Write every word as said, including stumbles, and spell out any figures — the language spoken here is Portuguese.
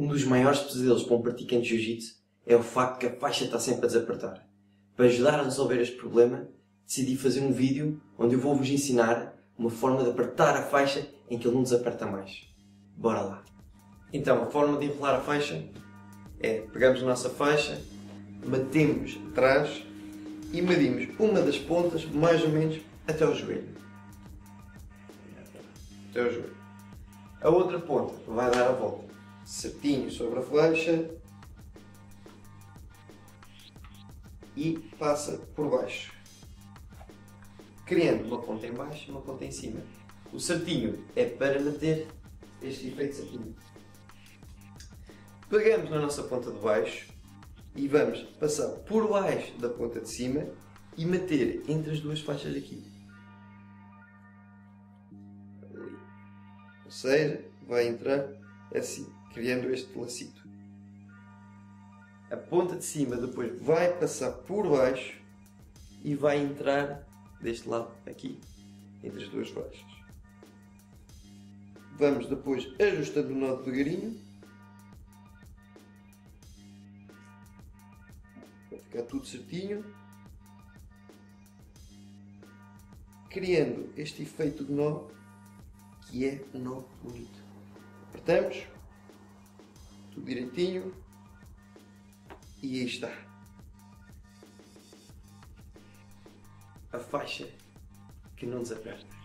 Um dos maiores pesadelos para um praticante de jiu-jitsu é o facto que a faixa está sempre a desapertar. Para ajudar a resolver este problema, decidi fazer um vídeo onde eu vou-vos ensinar uma forma de apertar a faixa em que ele não desaperta mais. Bora lá! Então, a forma de enrolar a faixa é: pegamos a nossa faixa, batemos atrás e medimos uma das pontas mais ou menos até ao joelho. Até ao joelho. A outra ponta vai dar a volta certinho sobre a faixa e passa por baixo, criando uma ponta em baixo e uma ponta em cima. O certinho é para manter este efeito certinho. Pegamos na nossa ponta de baixo e vamos passar por baixo da ponta de cima e meter entre as duas faixas aqui. Ou seja, vai entrar assim, criando este lacito. A ponta de cima depois vai passar por baixo e vai entrar deste lado aqui, entre as duas faixas. Vamos depois ajustando o nó devagarinho, para ficar tudo certinho, criando este efeito de nó, que é um nó bonito. Apertamos, tudo direitinho, e aí está. A faixa que não desaperta.